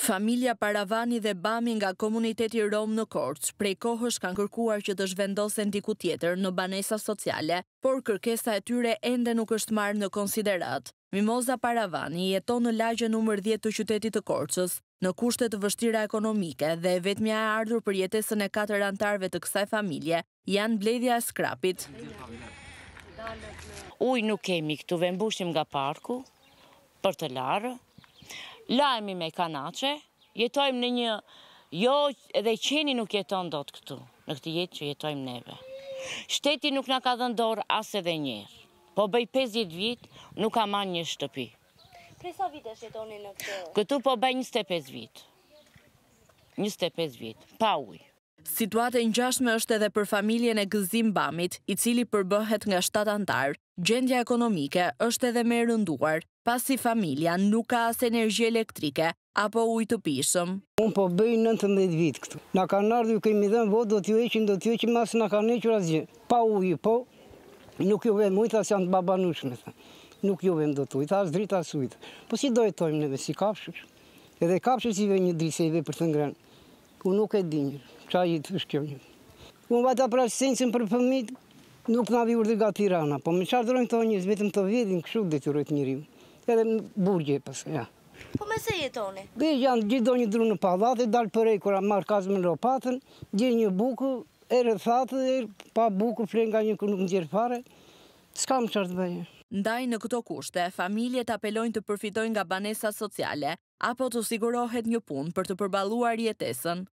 Familja Paravani dhe Bami nga komuniteti rom në Korçë prej kohësh kanë kërkuar që të zhvendosen diku tjetër në banesa sociale, por kërkesa e tyre ende nuk është marrë në konsiderat. Mimoza Paravani jeton në lagje numër 10 të qytetit të Korçës, në kushte të vështira ekonomike dhe vetmja e ardhur për jetesën e 4 anëtarëve të kësaj familje janë mbledhja e skrapit. Ujë nuk kemi këtu, mbushim nga parku për të larë. Lajmi me kanaçe, jetojmë në një, jo edhe qeni nuk jeton dot këtu, në këtë jetë që jetojmë neve. Shteti nuk na ka dhënë dorë as edhe njerë, po bëj 50 vit, nuk ka marrë një shtëpi. Prej sa vitesh jetoni në këtë? Këtu po bëj 25 vit. 25 vit, pa ujë. Situata e ngjashme është edhe për familjen e Gëzim Bamit, i cili përbëhet nga 7 anëtar. Gjendja ekonomike është edhe më e rënduar, pasi familja nuk ka as energji elektrike apo ujë të pishëm. Unë po bëj 19 vit këtu. Na kanë ardhur, kemi dhënë votë, do t'ju heqin, mas na kanë hequr asgjë. Pa ujë, po nuk ju vëm ujë, as janë babanushme. Nuk ju vëm dot ujë, as dritë as ujë. Po si do jetojmë neve si kafshësh? Edhe kafshët si vjen një dritë se i ve për të ngrënë. Unë nuk e di një. Qa jetë është kjo një. Unë vajta për asistencën për fëmijët, nuk na vi urdhër nga Tirana, po me çfarë durojnë këto njerëz, vetëm të vjedhin kështu detyrojnë njeriu. Edhe në burgje pas, ja. Po me se jetoni? Dhe janë gjithdo një dru në pallate, dalë përej kura marrë kazë me lopatën, gje një buku, e rrethatë, pa buku flen nga një ku nuk nxjerr fare, s'ka më çfarë të bëjë. Ndaj në këto kushte, familjet apelojnë të përfitojnë nga banesa sociale, apo të sigurohet një punë për të përballuar jetesën.